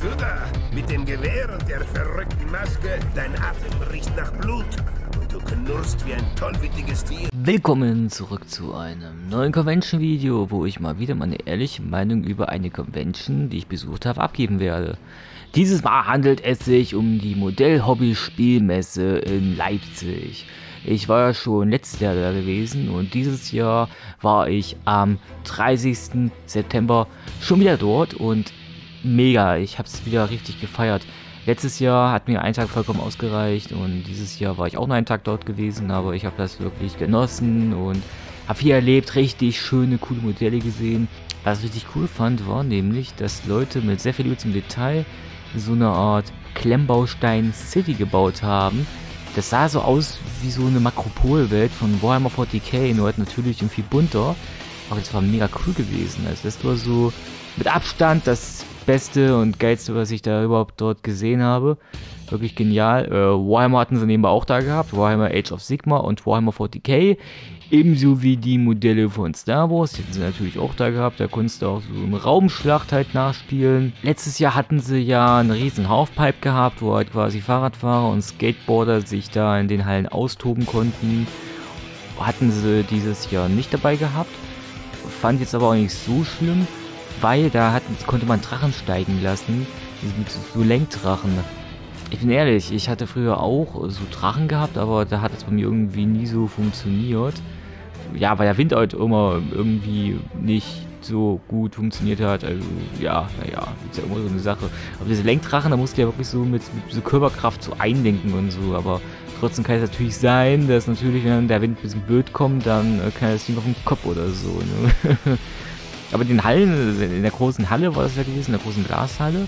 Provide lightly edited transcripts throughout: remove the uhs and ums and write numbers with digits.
Du da, mit dem Gewehr und der verrückten Maske, dein Atem riecht nach Blut und du knurrst wie ein tollwütiges Tier. Willkommen zurück zu einem neuen Convention-Video, wo ich mal wieder meine ehrliche Meinung über eine Convention, die ich besucht habe, abgeben werde. Dieses Mal handelt es sich um die Modell-Hobby-Spielmesse in Leipzig. Ich war ja schon letztes Jahr da gewesen und dieses Jahr war ich am 30. September schon wieder dort und mega, ich habe es wieder richtig gefeiert. Letztes Jahr hat mir ein Tag vollkommen ausgereicht und dieses Jahr war ich auch noch einen Tag dort gewesen, aber ich habe das wirklich genossen und habe viel erlebt, richtig schöne, coole Modelle gesehen. Was ich richtig cool fand, war nämlich, dass Leute mit sehr viel Liebe zum Detail so eine Art Klemmbaustein City gebaut haben. Das sah so aus wie so eine Makropolwelt von Warhammer 40k, nur halt natürlich irgendwie bunter. Aber das war mega cool gewesen. Also das war so mit Abstand das Beste und Geilste, was ich da überhaupt dort gesehen habe. Wirklich genial. Warhammer hatten sie nebenbei auch da gehabt. Warhammer Age of Sigmar und Warhammer 40k. Ebenso wie die Modelle von Star Wars. Die hatten sie natürlich auch da gehabt. Da konntest du auch so eine Raumschlacht halt nachspielen. Letztes Jahr hatten sie ja eine riesen Halfpipe gehabt, wo halt quasi Fahrradfahrer und Skateboarder sich da in den Hallen austoben konnten. Hatten sie dieses Jahr nicht dabei gehabt. Fand jetzt aber auch nicht so schlimm, weil da konnte man Drachen steigen lassen, mit so Lenkdrachen. Ich bin ehrlich, ich hatte früher auch so Drachen gehabt, aber da hat es bei mir irgendwie nie so funktioniert. Ja, weil der Wind halt immer irgendwie nicht so gut funktioniert hat. Also ja, naja, ist ja immer so eine Sache. Aber diese Lenkdrachen, da musst du ja wirklich so mit so Körperkraft so einlenken und so, aber trotzdem kann es natürlich sein, dass natürlich, wenn der Wind ein bisschen blöd kommt, dann kann das Ding auf den Kopf oder so, ne? Aber in den Hallen, in der großen Halle war das ja gewesen, in der großen Glashalle,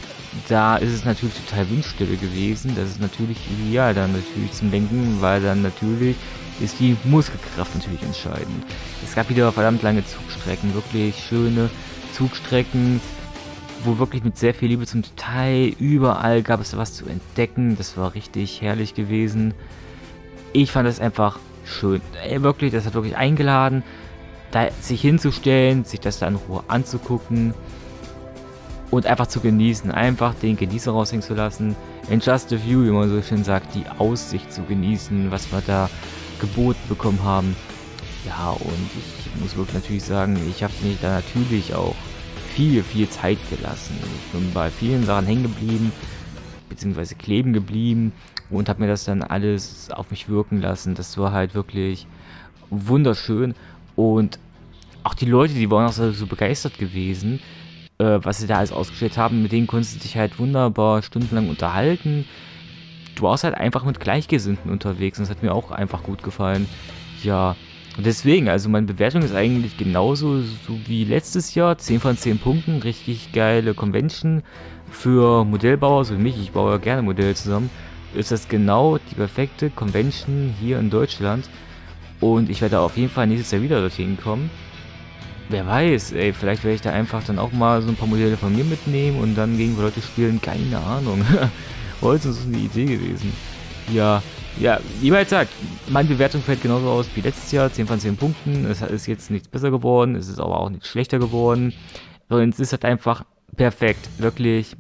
da ist es natürlich total Windstille gewesen. Das ist natürlich ideal dann natürlich zum Lenken, weil dann natürlich ist die Muskelkraft natürlich entscheidend. Es gab wieder verdammt lange Zugstrecken, wirklich schöne Zugstrecken, wo wirklich mit sehr viel Liebe zum Detail, überall gab es was zu entdecken. Das war richtig herrlich gewesen. Ich fand das einfach schön. Wirklich, das hat wirklich eingeladen, da sich hinzustellen, sich das da in Ruhe anzugucken und einfach zu genießen, einfach den Genießer raushängen zu lassen, in just a view, wie man so schön sagt, die Aussicht zu genießen, was wir da geboten bekommen haben. Ja, und ich muss wirklich natürlich sagen, ich habe mich da natürlich auch viel Zeit gelassen. Ich bin bei vielen Sachen hängen geblieben, beziehungsweise kleben geblieben und habe mir das dann alles auf mich wirken lassen. Das war halt wirklich wunderschön. Und auch die Leute, die waren auch so begeistert gewesen, was sie da alles ausgestellt haben, mit denen konntest du dich halt wunderbar stundenlang unterhalten. Du warst halt einfach mit Gleichgesinnten unterwegs und das hat mir auch einfach gut gefallen. Ja, und deswegen, also meine Bewertung ist eigentlich genauso so wie letztes Jahr, 10 von 10 Punkten, richtig geile Convention für Modellbauer, so wie mich, ich baue ja gerne Modelle zusammen, ist das genau die perfekte Convention hier in Deutschland. Und ich werde auf jeden Fall nächstes Jahr wieder dorthin kommen. Wer weiß, ey, vielleicht werde ich da einfach dann auch mal so ein paar Modelle von mir mitnehmen und dann gegen Leute spielen, keine Ahnung. Heute ist eine Idee gewesen. Ja, wie man jetzt sagt, meine Bewertung fällt genauso aus wie letztes Jahr, 10 von 10 Punkten. Es ist jetzt nichts besser geworden, es ist aber auch nicht schlechter geworden. Und es ist halt einfach perfekt, wirklich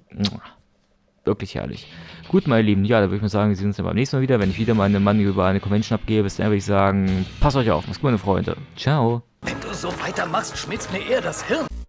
herrlich. Gut, meine Lieben, ja, da würde ich mal sagen, wir sehen uns dann beim nächsten Mal wieder, wenn ich wieder meine Meinung über eine Convention abgebe. Bis dann würde ich sagen, passt euch auf, macht's gut, meine Freunde. Ciao. Wenn du so weitermachst, schmilzt mir eher das Hirn.